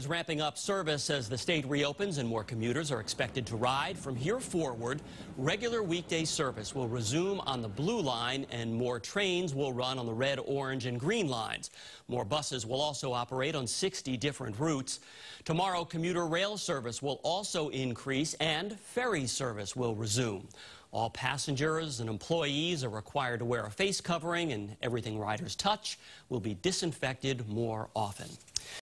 is ramping up service as the state reopens and more commuters are expected to ride. From here forward, regular weekday service will resume on the Blue Line and more trains will run on the red, orange, and green lines. More buses will also operate on 60 different routes. Tomorrow, commuter rail service will also increase and ferry service will resume. All passengers and employees are required to wear a face covering, and everything riders touch will be disinfected more often.